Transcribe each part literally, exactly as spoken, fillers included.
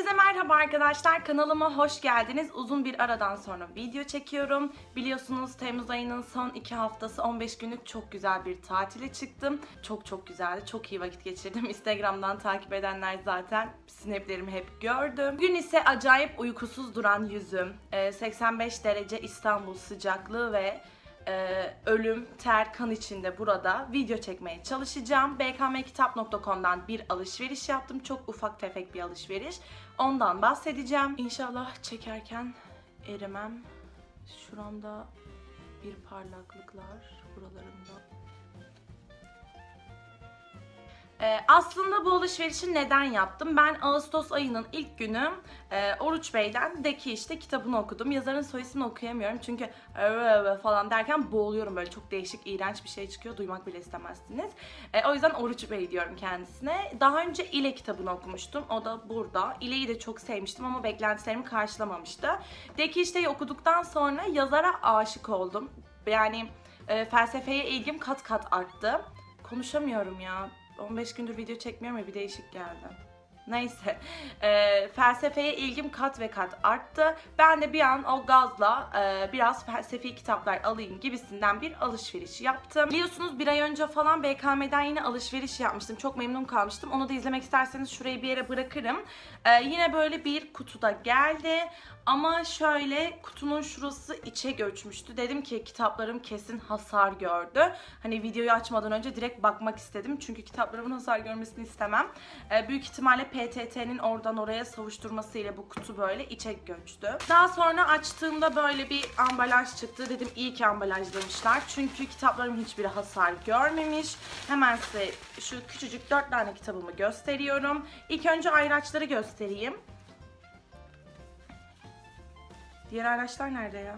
Herkese merhaba arkadaşlar, kanalıma hoş geldiniz. Uzun bir aradan sonra video çekiyorum. Biliyorsunuz Temmuz ayının son iki haftası on beş günlük çok güzel bir tatile çıktım. Çok çok güzeldi, çok iyi vakit geçirdim. Instagram'dan takip edenler zaten snaplerimi hep gördüm. Bugün ise acayip uykusuz duran yüzüm, seksen beş derece İstanbul sıcaklığı ve Ee, ölüm, ter, kan içinde burada video çekmeye çalışacağım. b k m kitap nokta com'dan bir alışveriş yaptım. Çok ufak tefek bir alışveriş. Ondan bahsedeceğim. İnşallah çekerken erimem. Şuramda bir parlaklıklar, buralarımda. Ee, aslında bu alışverişi neden yaptım? Ben Ağustos ayının ilk günü e, Oruç Bey'den De Ki İşte kitabını okudum. Yazarın soy ismini okuyamıyorum çünkü falan derken boğuluyorum, böyle çok değişik, iğrenç bir şey çıkıyor. Duymak bile istemezsiniz. E, o yüzden Oruç Bey diyorum kendisine. Daha önce İle kitabını okumuştum. O da burada. İle'yi de çok sevmiştim ama beklentilerimi karşılamamıştı. De Ki İşte'yi okuduktan sonra yazara aşık oldum. Yani e, felsefeye ilgim kat kat arttı. Konuşamıyorum ya. on beş gündür video çekmiyorum ya, bir değişik geldi. Neyse, e, felsefeye ilgim kat ve kat arttı. Ben de bir an o gazla e, biraz felsefi kitaplar alayım gibisinden bir alışveriş yaptım. Biliyorsunuz bir ay önce falan B K M'den yine alışveriş yapmıştım. Çok memnun kalmıştım. Onu da izlemek isterseniz şurayı bir yere bırakırım. E, yine böyle bir kutuda geldi. Ama şöyle, kutunun şurası içe göçmüştü. Dedim ki kitaplarım kesin hasar gördü. Hani videoyu açmadan önce direkt bakmak istedim. Çünkü kitaplarımın hasar görmesini istemem. E, büyük ihtimalle P T T'nin oradan oraya savuşturmasıyla bu kutu böyle içe göçtü. Daha sonra açtığımda böyle bir ambalaj çıktı. Dedim iyi ki ambalajlamışlar. Çünkü kitaplarım hiçbiri hasar görmemiş. Hemen size şu küçücük dört tane kitabımı gösteriyorum. İlk önce ayraçları göstereyim. Diğer ayraçlar nerede ya?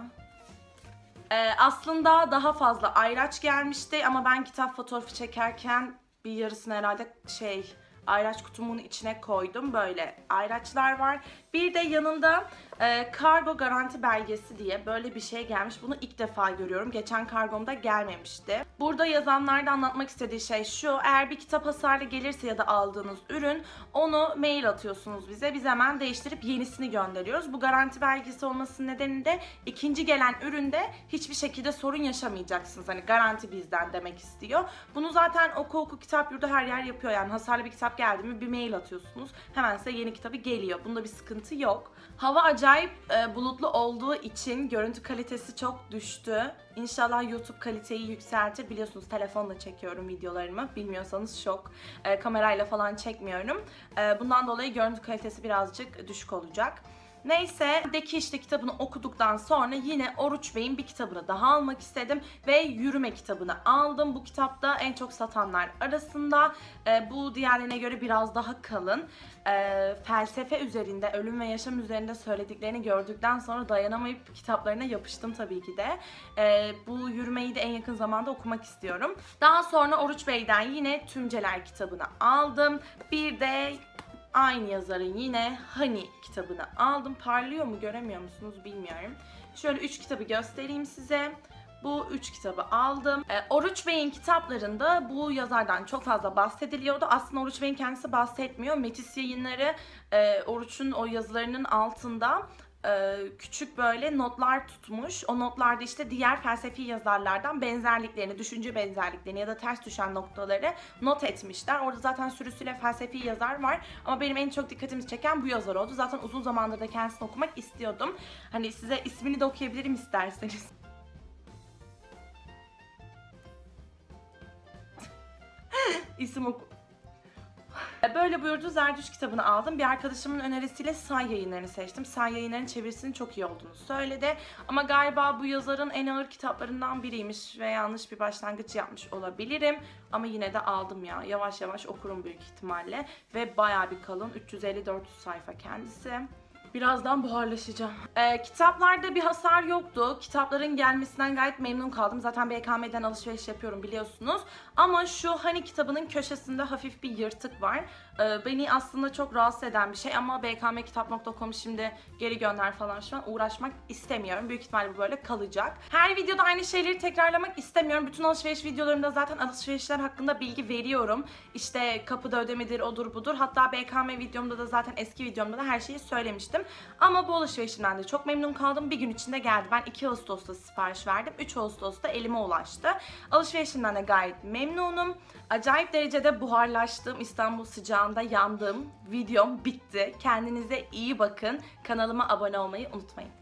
Ee, aslında daha fazla ayraç gelmişti ama ben kitap fotoğrafı çekerken bir yarısını herhalde şey... ayraç kutumun içine koydum. Böyle ayraçlar var. Bir de yanında e, kargo garanti belgesi diye böyle bir şey gelmiş. Bunu ilk defa görüyorum. Geçen kargomda gelmemişti. Burada yazanlarda anlatmak istediği şey şu: eğer bir kitap hasarlı gelirse ya da aldığınız ürün, onu mail atıyorsunuz bize. Biz hemen değiştirip yenisini gönderiyoruz. Bu garanti belgesi olmasının nedeni de ikinci gelen üründe hiçbir şekilde sorun yaşamayacaksınız. Hani garanti bizden demek istiyor. Bunu zaten Oku Oku Kitap Yurdu her yer yapıyor. Yani hasarlı bir kitap geldi mi bir mail atıyorsunuz. Hemen size yeni kitabı geliyor. Bunda bir sıkıntı yok. Hava acayip e, bulutlu olduğu için görüntü kalitesi çok düştü. İnşallah YouTube kaliteyi yükseltir. Biliyorsunuz telefonla çekiyorum videolarımı. Bilmiyorsanız şok. E, kamerayla falan çekmiyorum. E, bundan dolayı görüntü kalitesi birazcık düşük olacak. Neyse, De Ki İşte kitabını okuduktan sonra yine Oruç Bey'in bir kitabını daha almak istedim ve Yürüme kitabını aldım. Bu kitapta en çok satanlar arasında. E, bu diğerlerine göre biraz daha kalın. E, felsefe üzerinde, ölüm ve yaşam üzerinde söylediklerini gördükten sonra dayanamayıp kitaplarına yapıştım tabii ki de. E, bu Yürümeyi de en yakın zamanda okumak istiyorum. Daha sonra Oruç Bey'den yine Tümceler kitabını aldım. Bir de aynı yazarın yine Hani kitabını aldım. Parlıyor mu, göremiyor musunuz bilmiyorum. Şöyle üç kitabı göstereyim size. Bu üç kitabı aldım. E, Oruç Bey'in kitaplarında bu yazardan çok fazla bahsediliyordu. Aslında Oruç Bey'in kendisi bahsetmiyor. Metis Yayınları e, Oruç'un o yazılarının altında küçük böyle notlar tutmuş. O notlarda işte diğer felsefi yazarlardan benzerliklerini, düşünce benzerliklerini ya da ters düşen noktaları not etmişler. Orada zaten sürüsüyle felsefi yazar var ama benim en çok dikkatimi çeken bu yazar oldu. Zaten uzun zamandır da kendisini okumak istiyordum. Hani size ismini de okuyabilirim isterseniz. İsim oku... Böyle buyurdu. Zerdüşt kitabını aldım. Bir arkadaşımın önerisiyle Say Yayınları'nı seçtim. Say Yayınları'nın çevirisinin çok iyi olduğunu söyledi. Ama galiba bu yazarın en ağır kitaplarından biriymiş ve yanlış bir başlangıç yapmış olabilirim. Ama yine de aldım ya. Yavaş yavaş okurum büyük ihtimalle. Ve bayağı bir kalın. üç yüz elli dört yüz sayfa kendisi. Birazdan buharlaşacağım. Ee, kitaplarda bir hasar yoktu. Kitapların gelmesinden gayet memnun kaldım. Zaten B K M'den alışveriş yapıyorum biliyorsunuz. Ama şu Hani kitabının köşesinde hafif bir yırtık var. Ee, beni aslında çok rahatsız eden bir şey ama b k m kitap nokta com şimdi geri gönder falan şu an uğraşmak istemiyorum. Büyük ihtimalle bu böyle kalacak. Her videoda aynı şeyleri tekrarlamak istemiyorum. Bütün alışveriş videolarımda zaten alışverişler hakkında bilgi veriyorum. İşte kapıda ödemedir, odur budur. Hatta B K M videomda da zaten eski videomda da her şeyi söylemiştim. Ama bu alışverişimden de çok memnun kaldım. Bir gün içinde geldi. Ben iki Ağustos'ta sipariş verdim. üç Ağustos'ta elime ulaştı. Alışverişimden de gayet memnunum. Acayip derecede buharlaştım. İstanbul sıcağında yandım. Videom bitti. Kendinize iyi bakın. Kanalıma abone olmayı unutmayın.